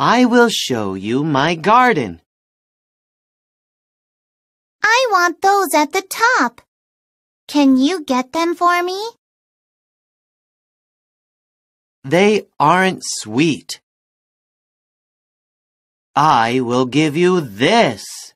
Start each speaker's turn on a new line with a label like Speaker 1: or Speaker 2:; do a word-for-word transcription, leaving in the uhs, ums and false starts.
Speaker 1: I will show you my garden.
Speaker 2: I want those at the top. Can you get them for me?
Speaker 1: They aren't sweet. I will give you this.